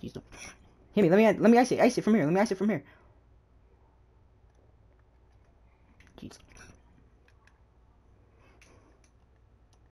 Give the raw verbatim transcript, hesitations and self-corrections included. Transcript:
Jeez, don't. Hit me. Let me let me ice it. Ice it from here. Let me ice it from here. Jeez.